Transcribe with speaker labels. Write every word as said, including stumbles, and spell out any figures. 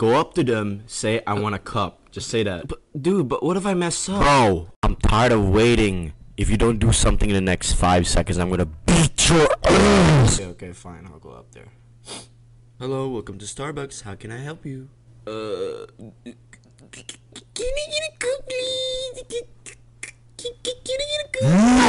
Speaker 1: Go up to them, say, I want a cup. Just say that.
Speaker 2: But, dude, but what if I mess up?
Speaker 1: Bro, I'm tired of waiting. If you don't do something in the next five seconds, I'm gonna beat your ass. Okay, okay, fine. I'll go up there. Hello, welcome to Starbucks. How can I help you? Uh, can I get a cup, please? Can I get a cup?